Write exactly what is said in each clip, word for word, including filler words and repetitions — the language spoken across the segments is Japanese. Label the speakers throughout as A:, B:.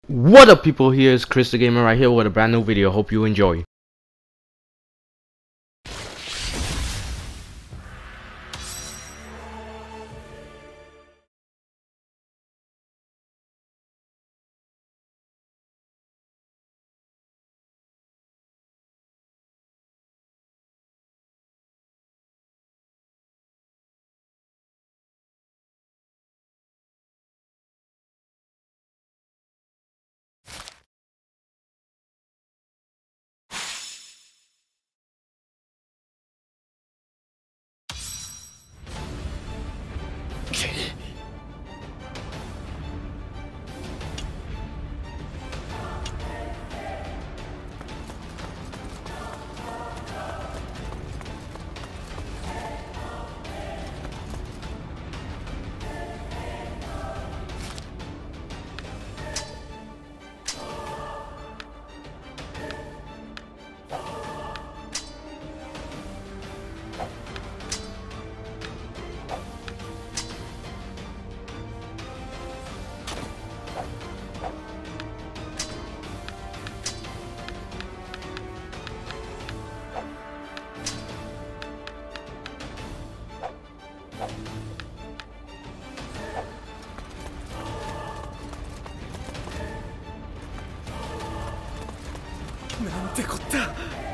A: What up, people? Here is Chris the Gamer right here with a brand new video. Hope you enjoy.
B: なんてこった。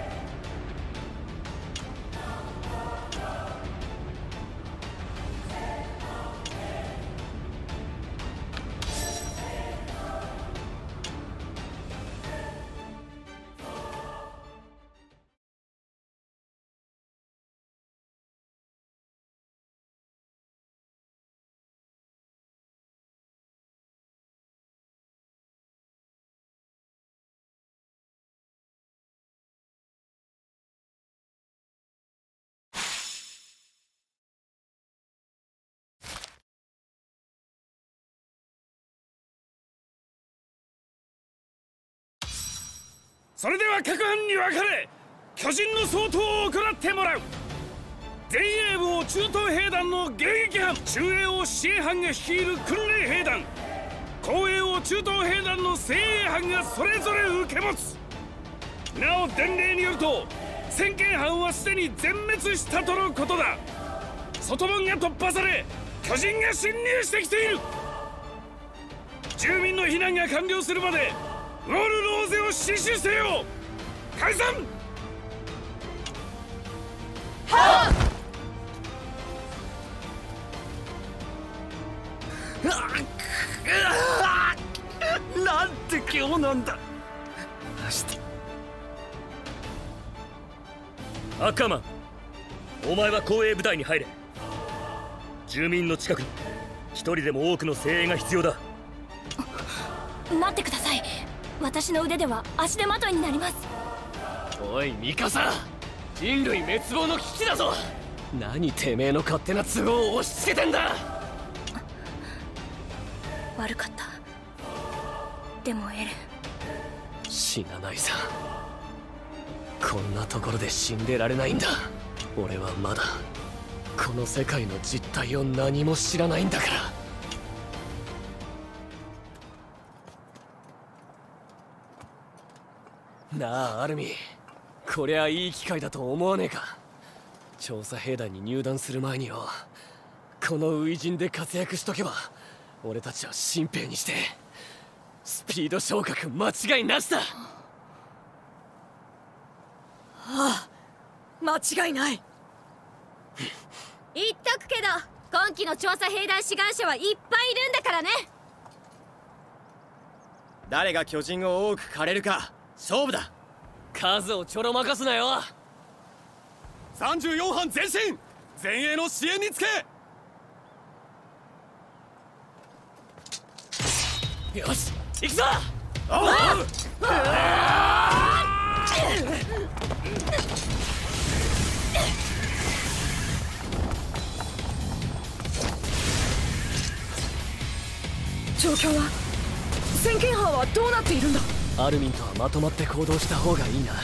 B: それでは各班に分かれ、巨人の掃討を行ってもらう。前衛部を中東兵団の迎撃班、中衛を支援班が率いる訓練兵団、後衛を中東兵団の精鋭班がそれぞれ受け持つ。なお伝令によると、先見班はすでに全滅したとのことだ。外門が突破され、巨人が侵入してきている。住民の避難が完了するまでウォールローゼを死守せよ。解散。はあ、なんて今日なんだ。
C: 赤マン、お前は後衛部隊に入れ。住民の近くに一人でも多くの精鋭が必要だ。
D: 待ってください。私の腕では足手まといになります。
B: おいミカサ、人類滅亡の危機だぞ。何てめえの勝手な都合を押し付けてんだ。
D: 悪かった。でもエレン、
B: 死なないさ。こんなところで死んでられないんだ。俺はまだこの世界の実態を何も知らないんだから。なあアルミ、こりゃいい機会だと思わねえか。調査兵団に入団する前によ、この初陣で活躍しとけば俺たちは新兵にしてスピード昇格間違いなしだ。
D: ああ、間違いない。
E: 言っとくけど、今期の調査兵団志願者はいっぱいいるんだからね。
F: 誰が巨人を多く狩れるか勝負だ。
B: 数をちょろまかすなよ。
F: さんじゅうよん班前進、前衛の支援につけ。
B: よし行くぞ。
D: 状況は、先見班はどうなっているんだ。
B: アルミンとはまとまって行動した方がいいな。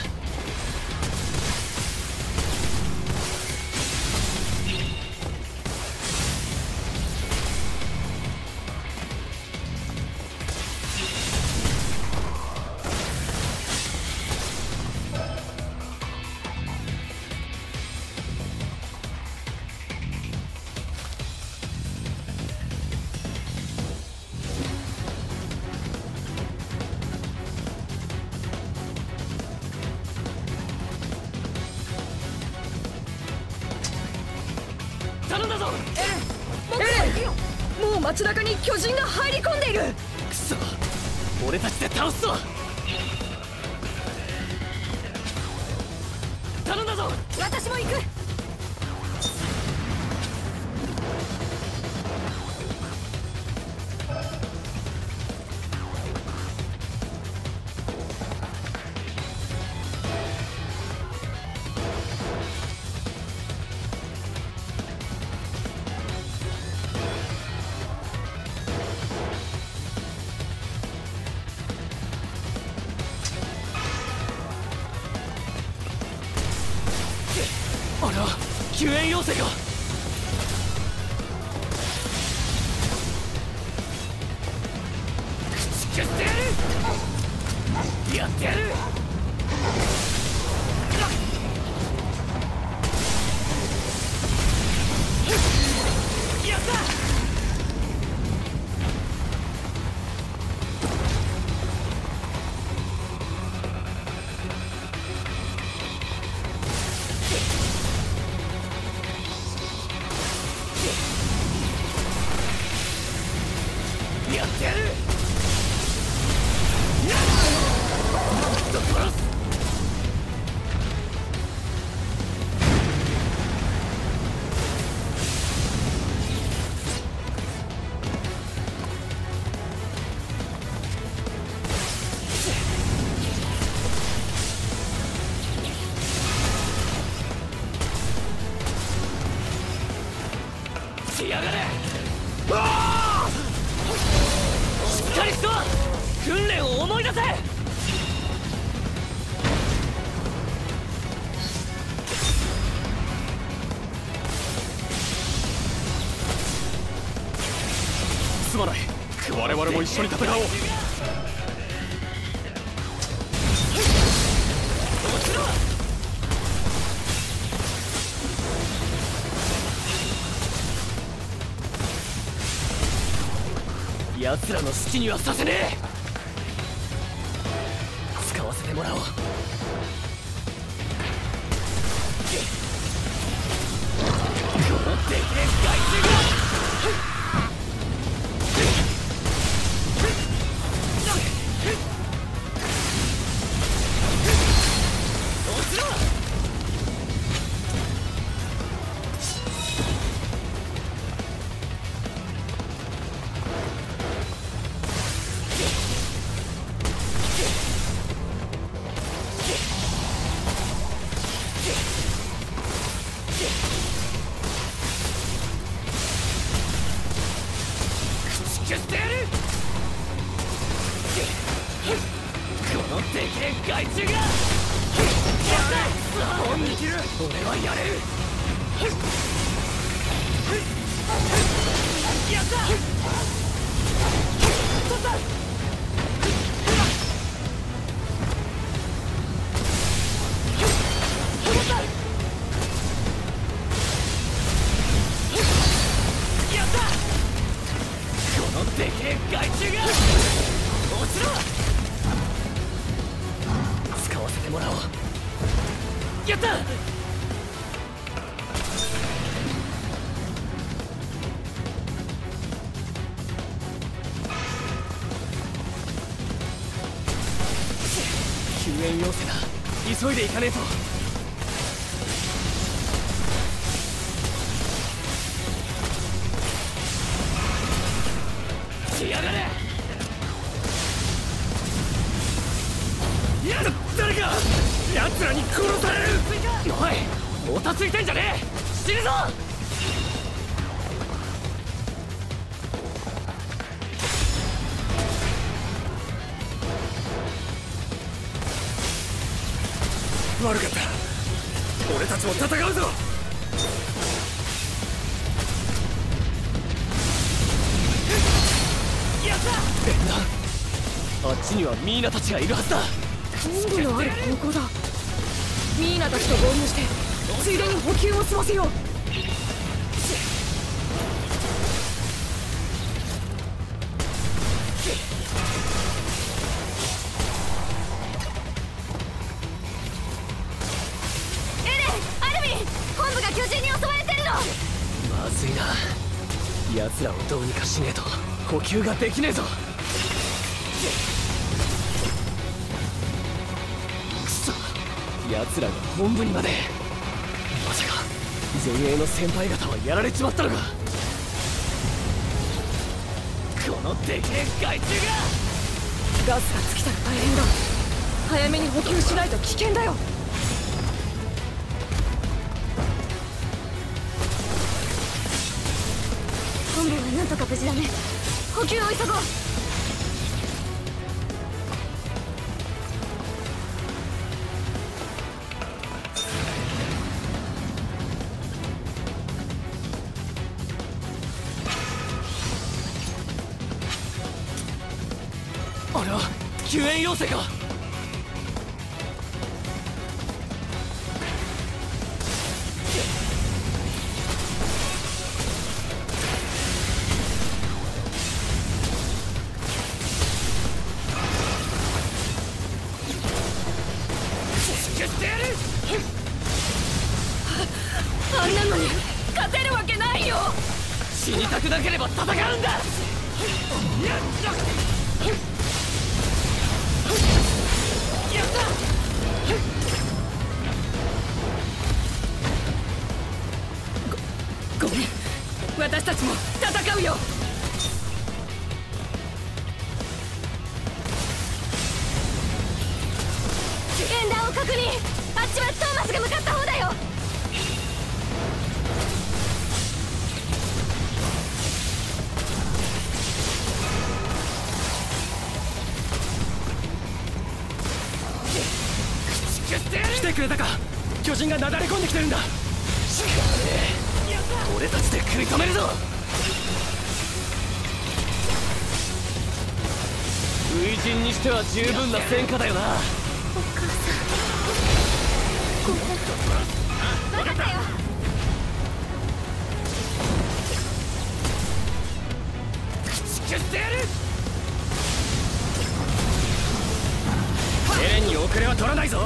E: 街中に巨人が入り込んでいる。
F: くそ、俺たちで倒すぞ。頼んだぞ。
E: 私も行く。
F: あれは救援要請か。口消してやる。やってやる。やった。やってやる。しやがれ。しっかりしろ。訓練を思い出せ。すまない、我々も一緒に戦おう。奴らの好きにはさせねえ。使わせてもらおう。このでけえ害虫が。落ちろ。消してやる。このでけえ害虫が。やった。本に切る。俺はやれる。やった。取った。取った。やった。このでけえ害虫が。落ちろ。使わせてもらおう。やった。救援要請だ。急いで行かねえと。しやがれ。やだ、誰か奴らに殺される。おい、もたついてんじゃねえ。死ぬぞ。悪かった。俺たちも戦うぞ。やった。ベンナ、あっちにはミーナたちがいるはずだ。
E: 本部のある方向だ。ミーナたちと合流してついでに補給を済ませよう。エレン、アルミン、本部が巨人に襲われてるの。
F: まずいな。 奴らをどうにかしねえと補給ができねえぞ。くそ、奴らが本部にまで。まさか前衛の先輩方はやられちまったのか。このでけえ害虫が。
G: ガスが尽きたら大変だ。早めに補給しないと危険だよ。
D: 本部はなんとか無事だね。補給を急ごう。
F: あれは救援要請か。
G: あんなのに勝てるわけないよ。
F: 死にたくなければ戦うんだ。やったやった。
G: ご、ごめん。私たちも戦うよ。
D: 演弾を確認。あっちはトーマスが向かった方だよ。
F: 来てくれたか。巨人がなだれ込んできてるんだ。しかねえ、俺たちで食い止めるぞ。初陣にしては十分な戦果だよな。
D: お母さん、ごめん。分かったよ。
F: 口消してやる。エレンに遅れは取らないぞ。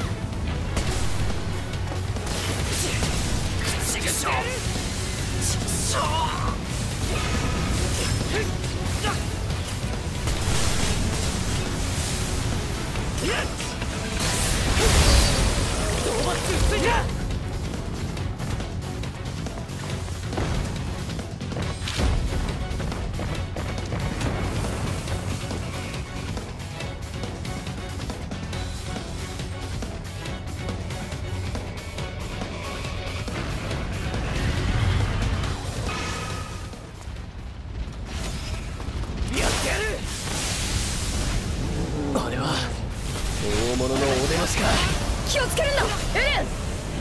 F: あれは大物のお出ましか。
G: 気をつけるんだエレン。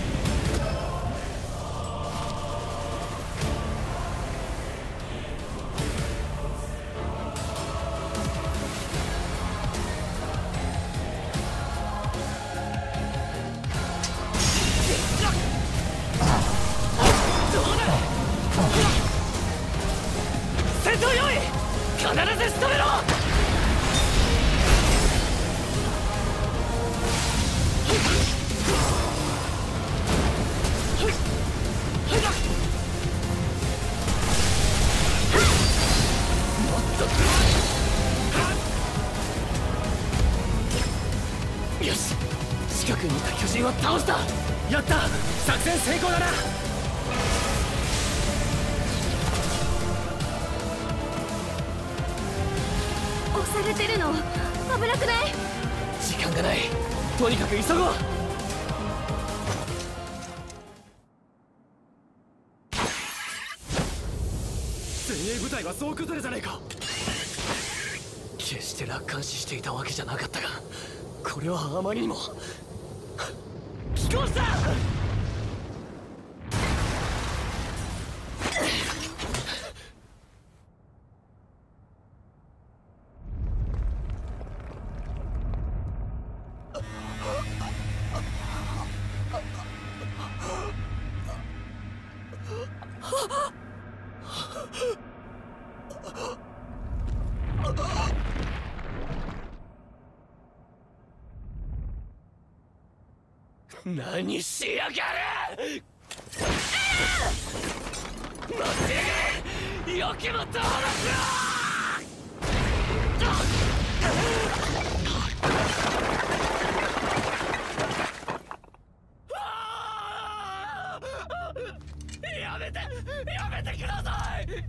F: 戦闘用意。必ず仕留めろ。よし、近くにいた巨人は倒した。やった、作戦成功だな。
D: 押されてるの危なくない？
F: 時間がない。とにかく急ごう。前衛部隊は総崩れじゃねえか。決して楽観視していたわけじゃなかったが、これはあまりにも。寄港した。何しやがる。待ってやがれ。 よけもと話やめてやめてください。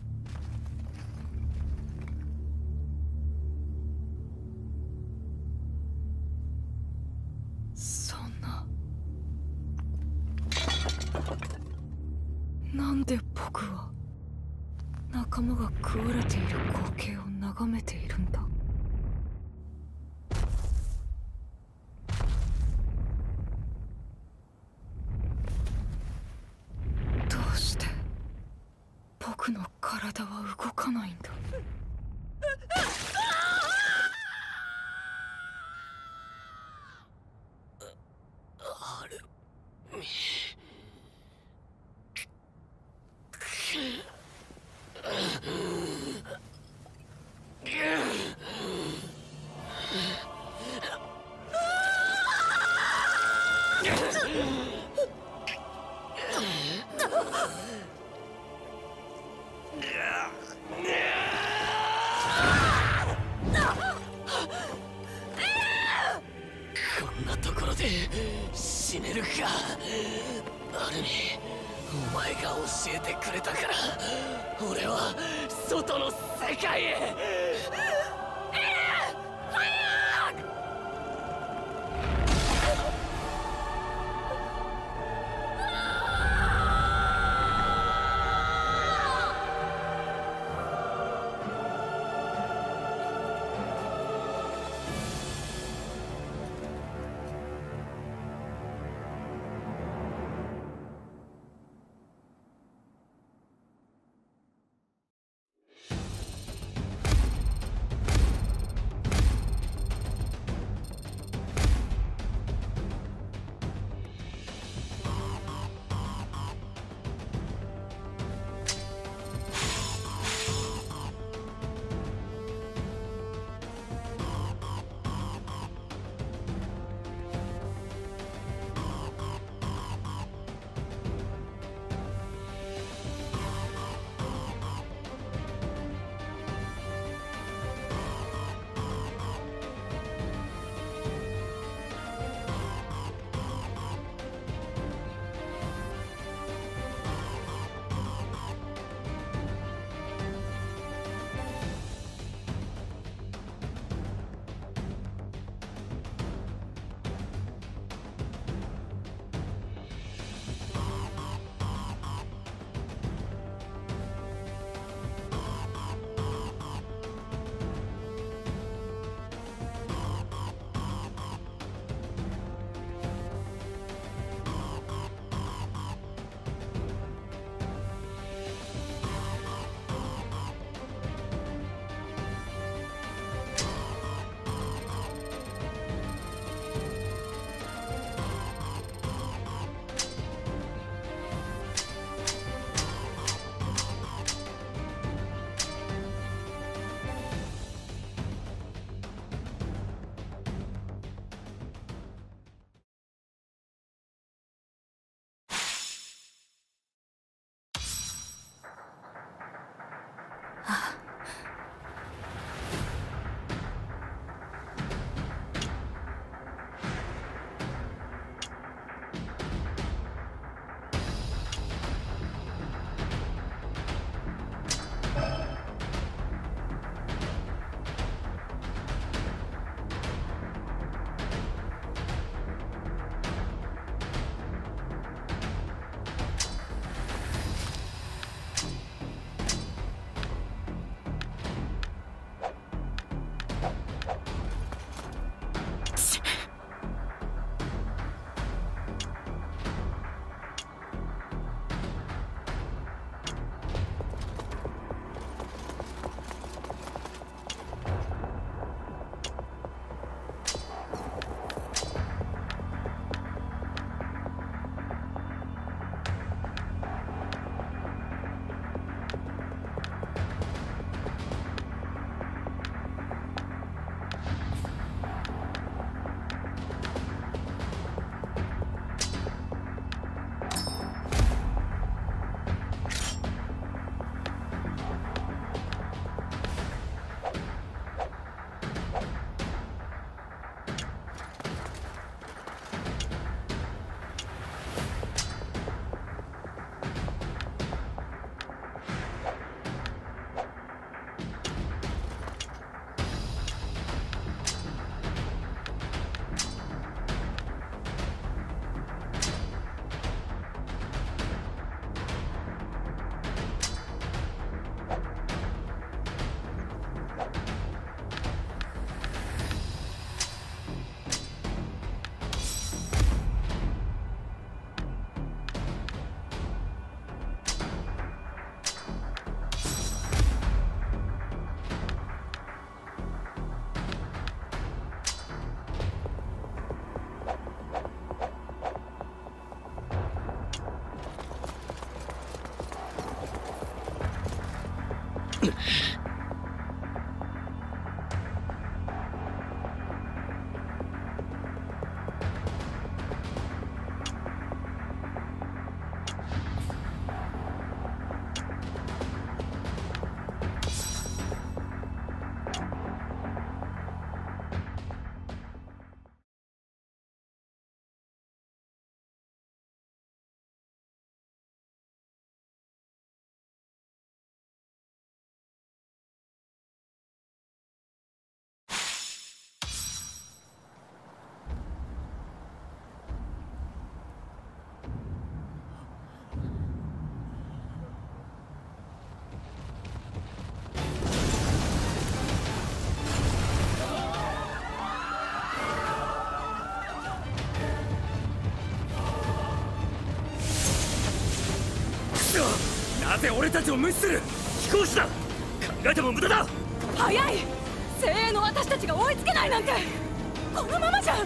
G: そんな、なんで僕は仲間が食われている光景を眺めているんだ。どうして僕の体は動かないんだ。
F: あるみこんなところで死ねるか。アルミ、お前が教えてくれたから俺は外の世界へ。
C: なぜ俺たちを無視する？飛行士だ。考えても無駄だ。
G: 早い。精鋭の私たちが追いつけないなんてこのままじゃ。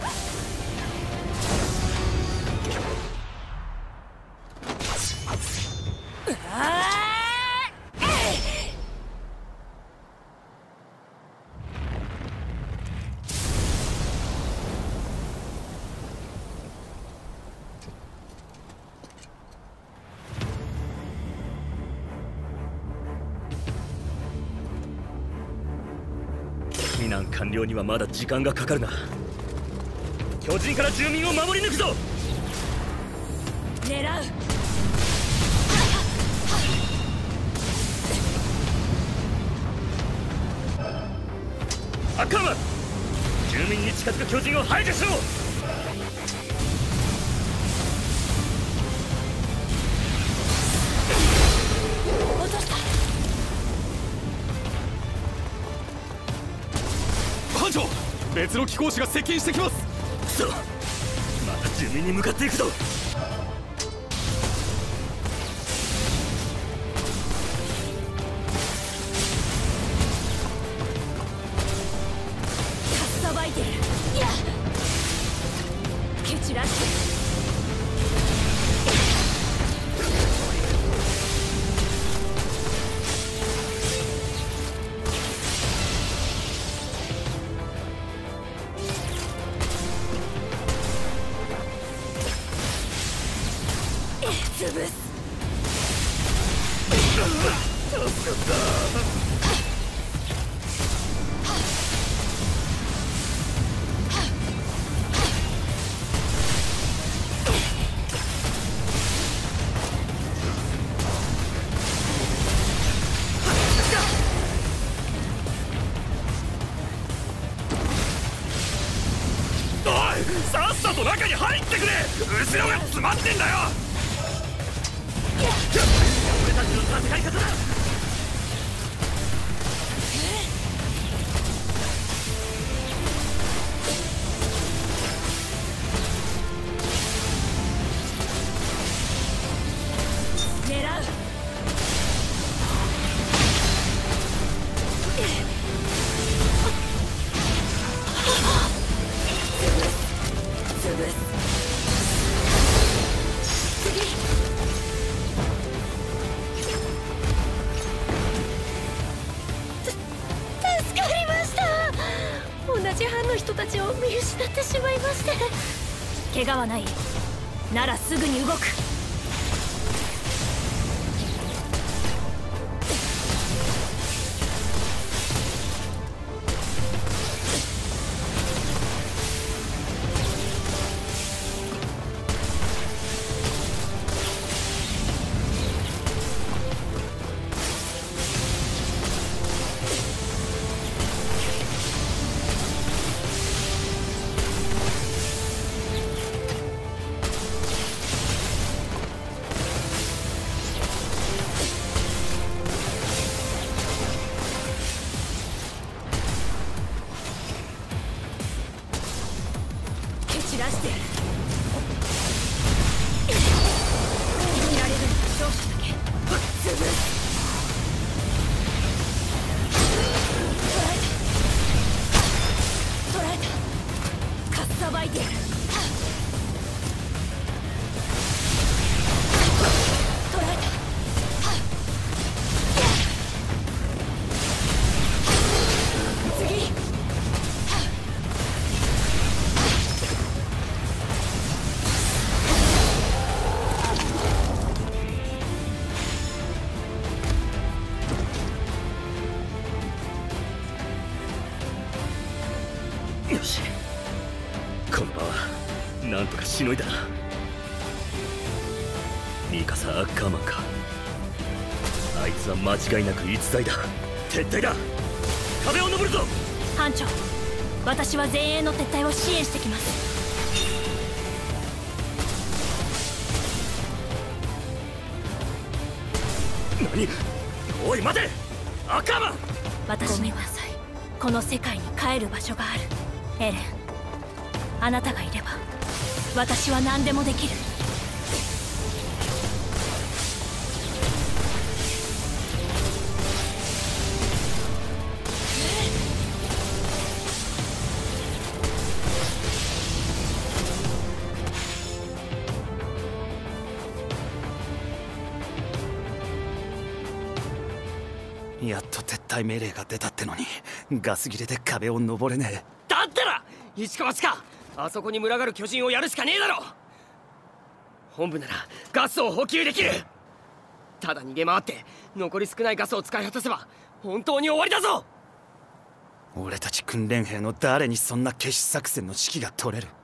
C: 避難完了にはまだ時間がかかるな。巨人から住民を守り抜くぞ。
G: 狙う。
C: アッカーマン、住民に近づく巨人を排除しろ。
G: 落とした。
B: 班長、別の機甲士が接近してきます。
C: くそ、また住民に向かっていくぞ。
G: さばいてる。いや蹴散らしてる。潰す。
B: おい、さっさと中に入ってくれ。後ろが詰まってんだよ。
C: 俺たちの戦い方だ。
G: 狙う。潰す。同じ班の人たちを見失ってしまいまして。怪我はない。ならすぐに動く。散らしてやる。見られるのは勝者だけ。潰す。捕らえた。かっさばいてやる。捕らえた。
C: し、この場はなんとかしのいだな。ミカサ・アッカーマンか。あいつは間違いなく逸材だ。撤退だ。壁を登るぞ。
G: 班長、私は前衛の撤退を支援してきます。
C: 何？おい待て、アッカーマン。
G: 私にはこの世界に帰る場所がある。エレン、あなたがいれば私は何でもできる。
B: やっと撤退命令が出たってのにガス切れで壁を登れねえ。
F: だったら石川か、あそこに群がる巨人をやるしかねえだろ。本部ならガスを補給できる。ただ逃げ回って残り少ないガスを使い果たせば本当に終わりだぞ。
B: 俺たち訓練兵の誰にそんな決死作戦の指揮が取れる？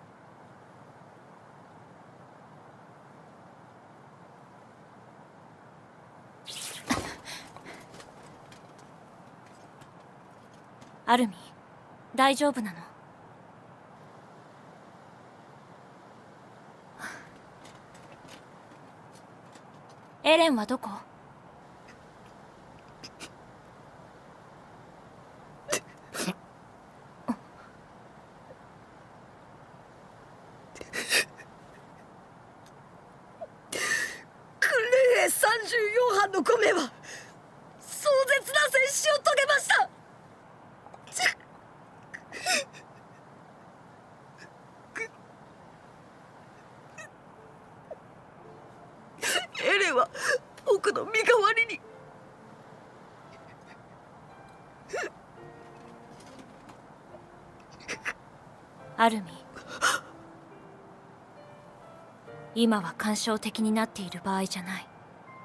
G: アルミ、大丈夫なの？エレンはどこ？
H: 訓練兵さんじゅうよん班のご名は壮絶な戦死を遂げました。エレンは僕の身代わりに。
G: アルミ、今は感傷的になっている場合じゃない。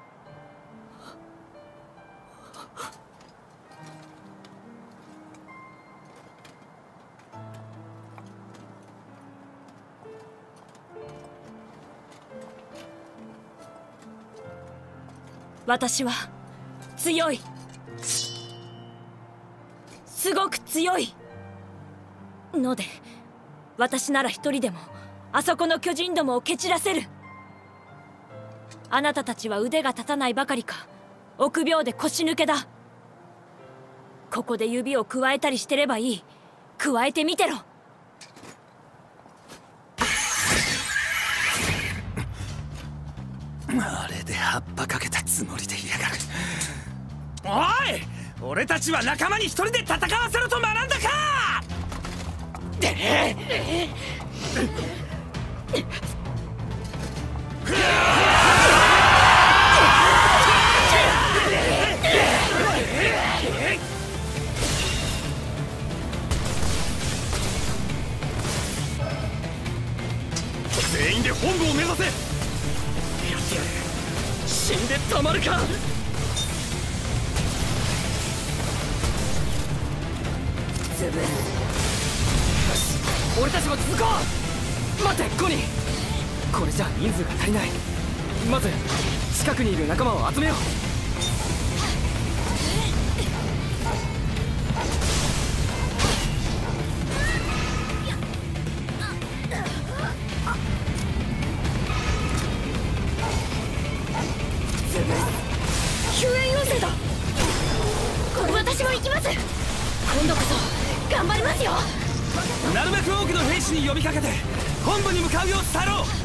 G: 私は強い、すごく強いので、私なら一人でもあそこの巨人どもを蹴散らせる。あなたたちは腕が立たないばかりか臆病で腰抜けだ。ここで指をくわえたりしてればいい。くわえてみてろ。
B: あれで葉っぱかけたつもりでいやがる。
I: おい、俺たちは仲間に一人で戦わせろと学んだか。
C: 全員で本部を目指せ。
F: 死んでたまるか。
H: ズブ、
F: 俺たちも続こう。待ってコニー、これじゃ人数が足りない。まず近くにいる仲間を集めよう。
H: 救援要請だ。私も行きます。今度こそ頑張りますよ。
I: なるべく多くの兵士に呼びかけて本部に向かうよう伝えろ。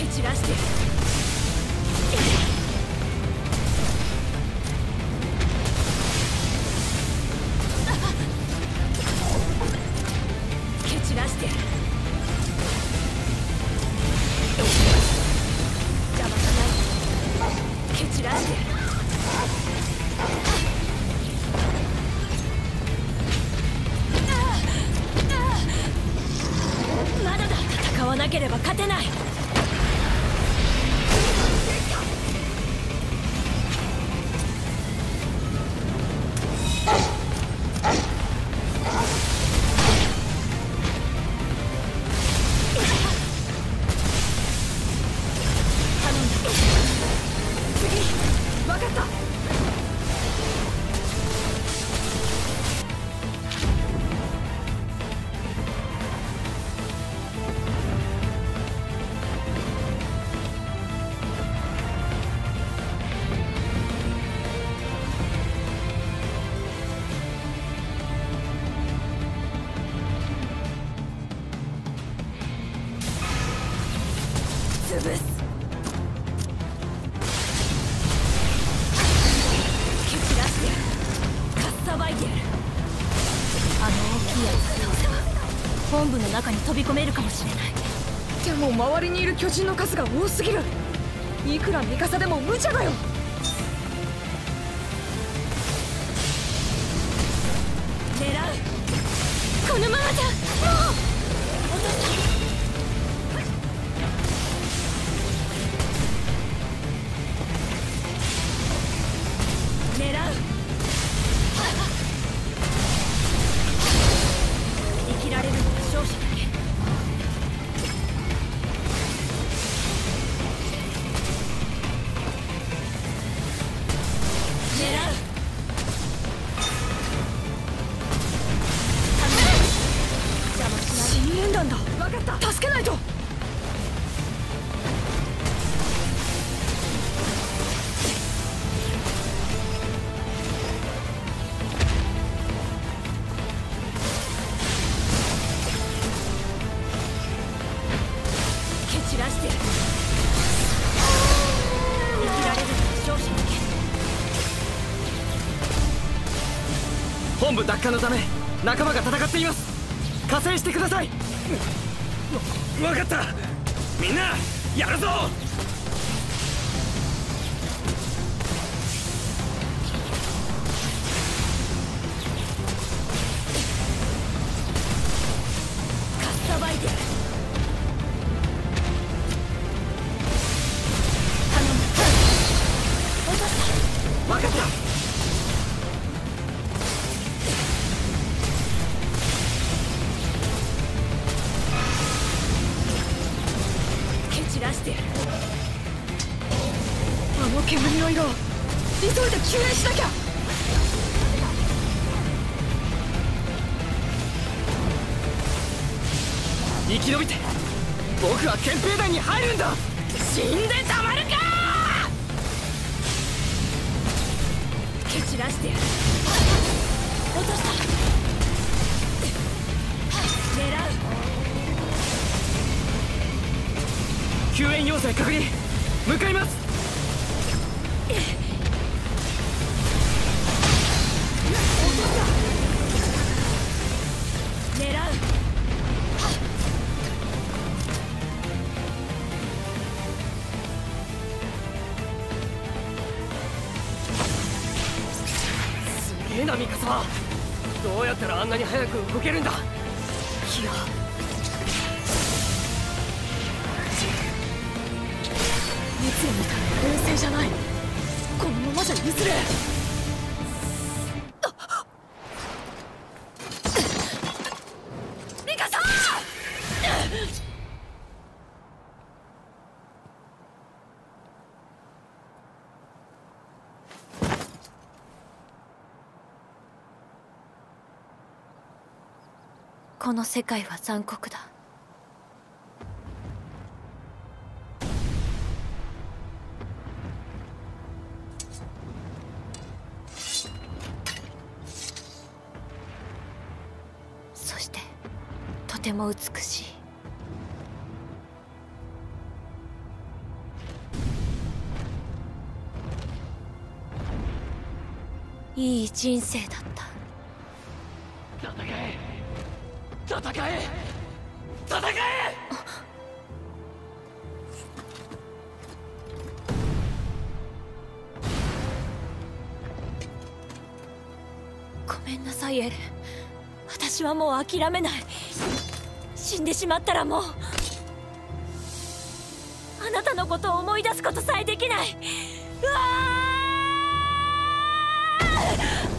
G: 蹴散らしてやる。蹴散らしてやる。邪魔がない。蹴散らしてやる。まだだ。戦わなければ勝てない。潰す。蹴散らしてやる。かっさばいてやる。あの大きいやつが倒せば本部の中に飛び込めるかもしれない。
H: でも周りにいる巨人の数が多すぎる。いくらミカサでも無茶だよ。
G: 狙う。このままじゃもう落とした。狙う。生きられるのは勝者だけ。狙う。邪魔しない。
H: 信念弾だ。分かった。助けないと。
G: 散らしてやる。生きられるのは勝者だけ。
I: 本部奪還のため仲間が戦っています。加勢してください。わ分かった。みんなやるぞ。
G: かっさばいてやる。
I: 分かった。
G: 蹴散らしてやる。
H: あの煙の色、急いで救援しなきゃ。
I: 生き延びて僕は憲兵団に入るんだ。
H: 死んでたまるか。
G: 蹴散らしてやる。落とした。狙う。
I: 救援要請確認。向かいます。
G: 狙う。
I: すげえなミカサ。どうやったらあんなに早く動けるんだ。いや
H: いつみたいな冷静じゃない。このままじゃ譲れ。ミカサ。
G: この世界は残酷だ。そしてとても美しい。 いい人生だった。
F: 戦え戦え戦え。
G: ごめんなさいエレン。私はもう諦めない。死んでしまったらもうあなたのことを思い出すことさえできない。うわー！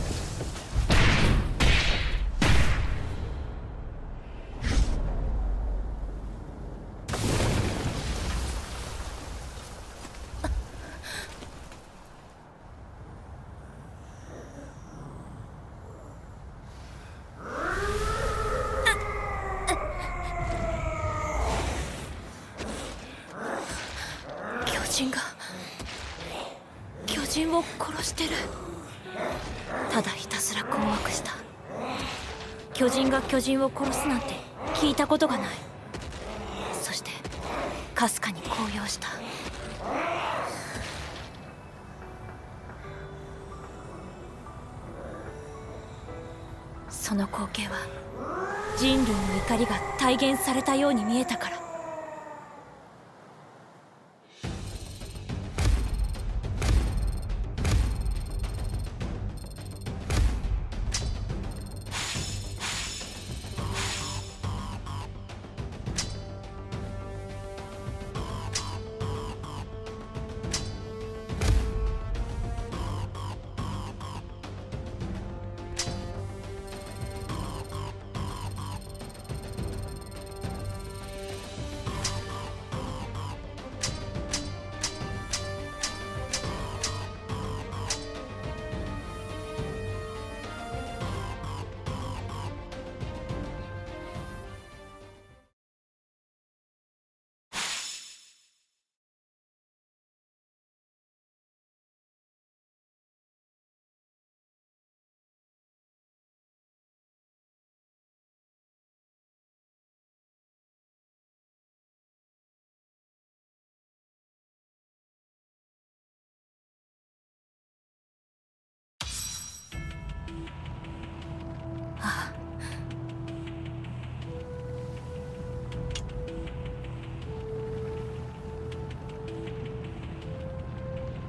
G: 巨人が巨人を殺してる。ただひたすら困惑した。巨人が巨人を殺すなんて聞いたことがない。そしてかすかに高揚した。その光景は人類の怒りが体現されたように見えたから。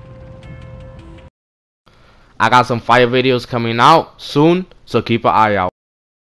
A: I got some fire videos coming out soon, so keep an eye out.